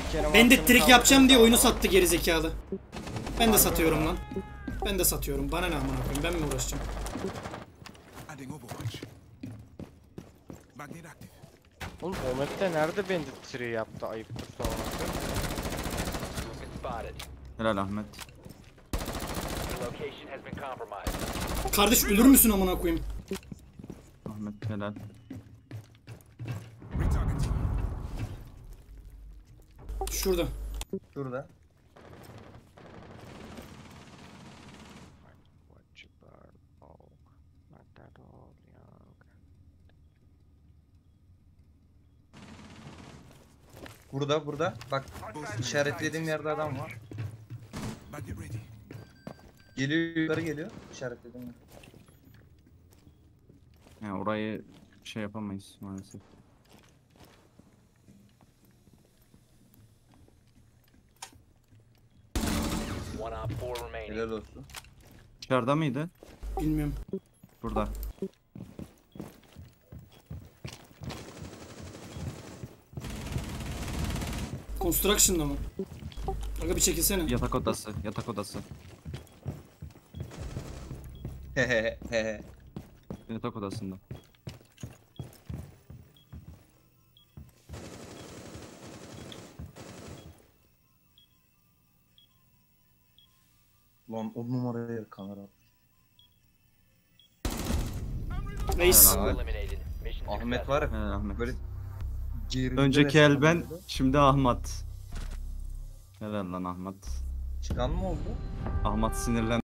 Ben de trik yapacağım diye oyunu sattı gerizekalı. Ben de satıyorum lan. Ben de satıyorum. Bana ne amına koyayım? Ben mi uğraşacağım? Oğlum o map'te nerede Bandit tree yaptı ayıptır sorması. Helal Ahmet. Kardeş ölür müsün amına koyayım? Ahmet helal. Şurada. Şurada. Burada. Bak işaretlediğim yerde adam var. Geliyor, yukarı geliyor. İşaretlediğim yer. Yani orayı şey yapamayız maalesef. Helal olsun. Dışarıda mıydı? Bilmiyorum. Burada. Construction'da mı? Aga bir çekilsene. Yatak odası. Yatak odası. Hehehe. Yatak odasında. Lan o numaraya kamera. Reis. Ahmet var ya Helal Ahmet. böyle geride Önceki resmen el ben, böyle. şimdi Ahmet. Helal lan Ahmet. Çıkan mı oldu? Ahmet sinirlen.